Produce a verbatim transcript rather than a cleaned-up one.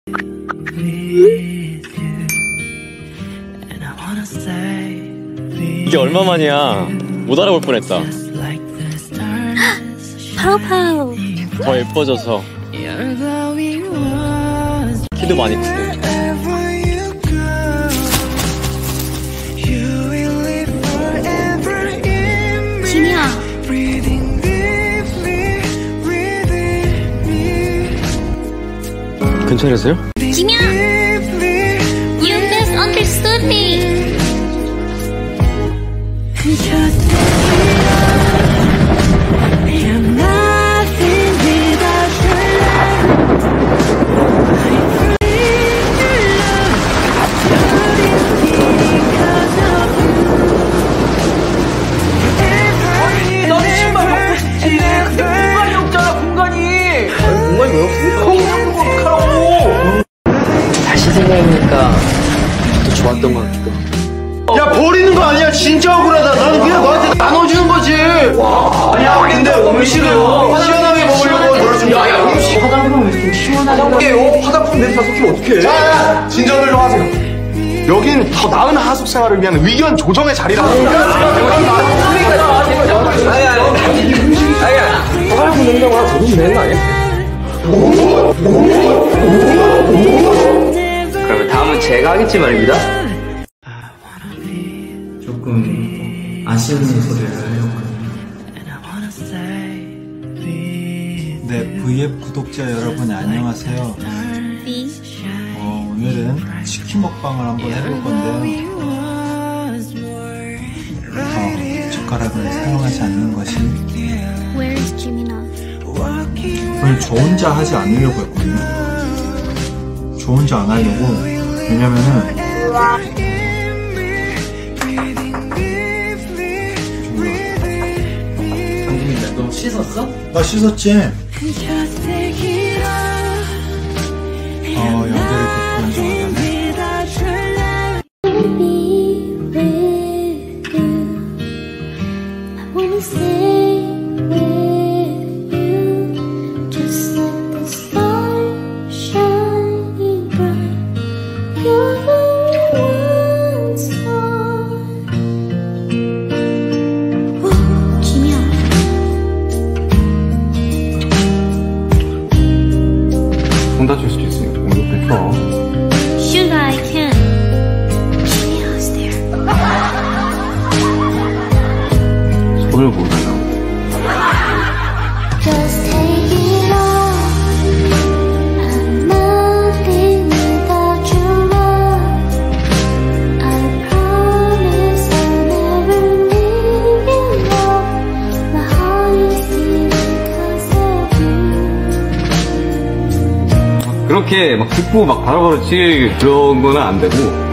이게 얼마만이야. 못 알아볼 뻔했다. 파우파우. 더 예뻐져서 키도 많이 크고. 지미야. 괜찮으세요? 지미야. You misunderstood me. 다시 생각해보니까 더 좋았던 것 같기도 하고. 야, 버리는 거 아니야. 진짜 억울하다. 나는 그냥 너한테 나눠주는 거지. 와. 아니야, 근데 음식을 시원하게 먹으려고 놀아준 거야. 야, 음식. 화장품 왜 이렇게 시원하게 화장품 냄새 섞이면 어떡해. 자, 진정을 좀 하세요. 여긴 더 나은 하숙 생활을 위한 의견 조정의 자리라고. 아니야, 아니야. 화장품 냄새가 하나 더 넣으면 되는 거 아니야? 그러면 다음은 제가 하겠지 말입니다. 조금 아쉬운 소리를 하려고 하네요. 네, 브이에프 구독자 여러분 안녕하세요. 어, 오늘은 치킨 먹방을 한번 해볼 건데요. 어, 젓가락을 사용하지 않는 것이 Where is Jimina? 오늘 저 혼자 하지 않으려고 했거든요. 저 혼자 안 하려고. 왜냐면은 강국인데 너 씻었어? 나 씻었지? 어, 연결이 불안정하다네. 공 다칠 수도 있으니까 공격했어. Should I can? Jimmy was there. 손을 못 하려고. Just take it all. I'm nothing without your love. I promise I'll never leave you alone. My heart is beating because of you. 그렇게 막 듣고 막 바로바로 치기 그런 거는 안 되고